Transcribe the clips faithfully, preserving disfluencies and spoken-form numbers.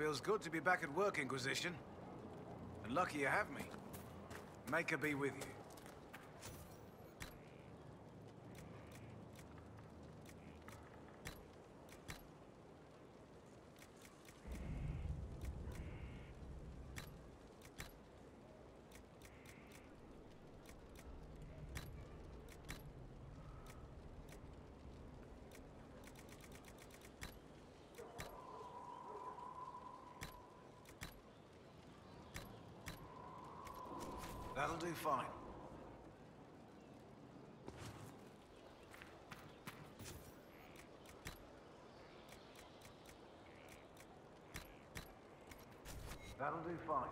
Feels good to be back at work, Inquisition. And lucky you have me. May her be with you. That'll do fine. That'll do fine.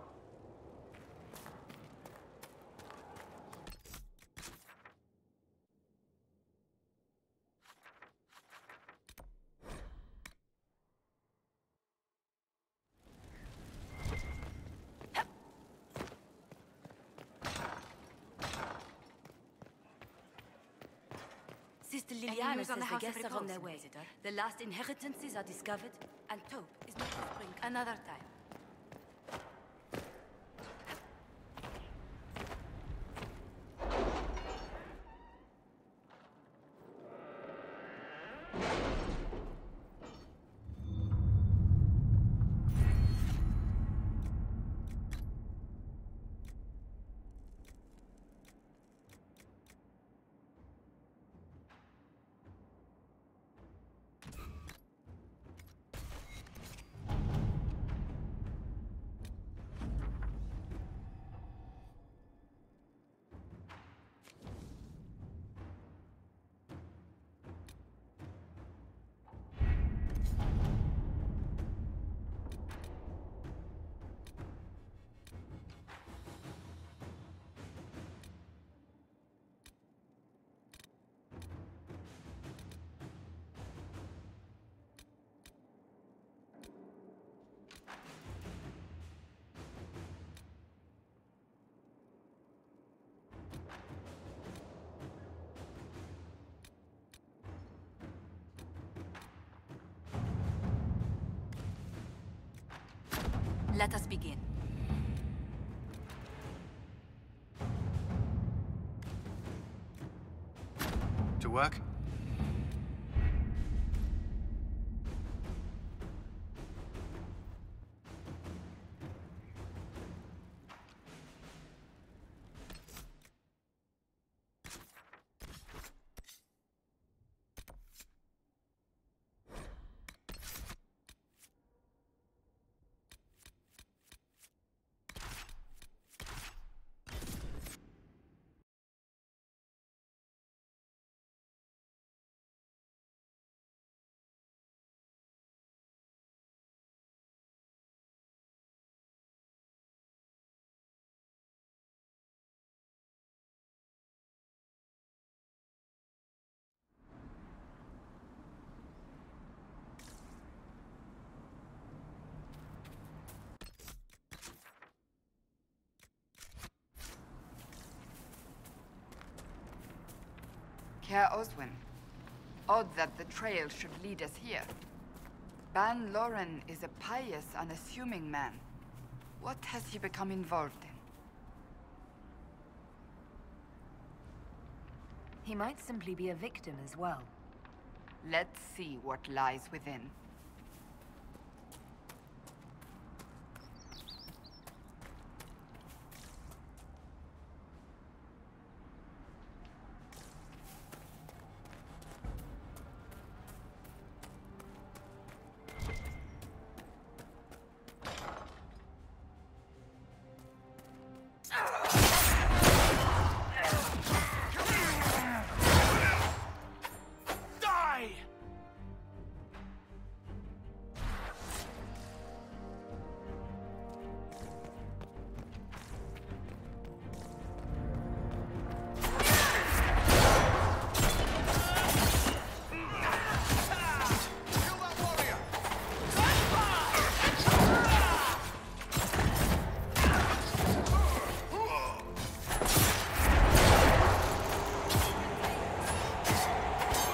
Sister Liliana says the guests are on their way. The last inheritances are discovered, and Tope is not to spring another time. Let us begin. To work? Caer Oswin. Odd that the trail should lead us here. Ban Loren is a pious, unassuming man. What has he become involved in? He might simply be a victim as well. Let's see what lies within.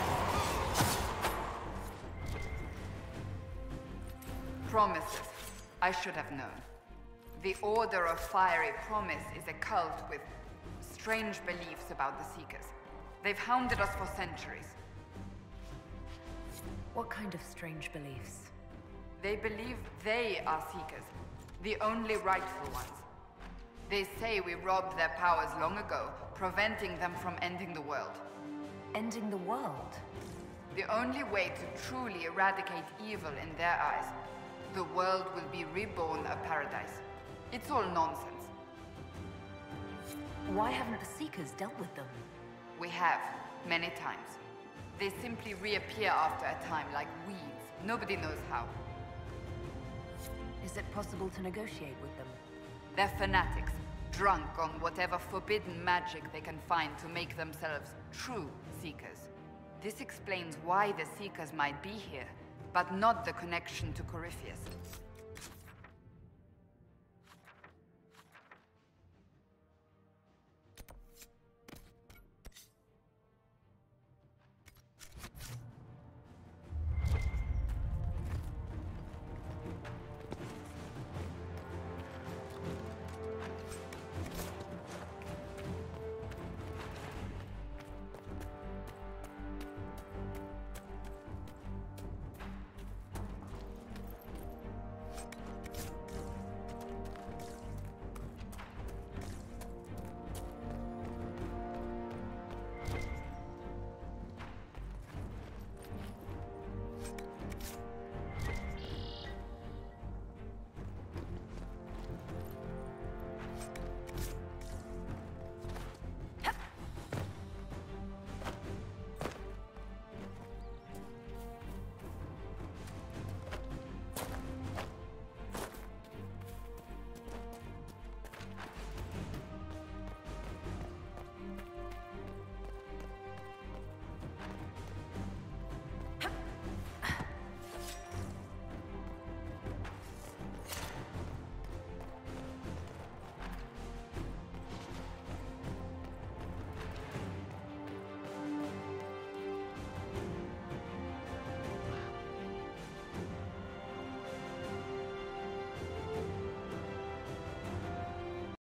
Promises. I should have known. The Order of Fiery Promise is a cult with strange beliefs about the Seekers. They've hounded us for centuries. What kind of strange beliefs? They believe they are Seekers, the only rightful ones. They say we robbed their powers long ago, preventing them from ending the world. Ending the world? The only way to truly eradicate evil in their eyes, the world will be reborn a paradise. It's all nonsense. Why haven't the Seekers dealt with them? We have, many times. They simply reappear after a time like weeds. Nobody knows how. Is it possible to negotiate with them? They're fanatics, drunk on whatever forbidden magic they can find to make themselves true Seekers. This explains why the Seekers might be here, but not the connection to Corypheus.